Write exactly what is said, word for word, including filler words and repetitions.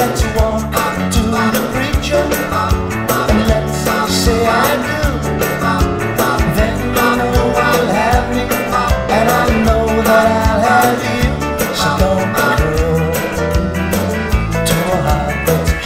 let's walk to the preacher, and let's say I do. Then you know you'll have me, and I know that I'll have you. So don't be cruel to a heart that's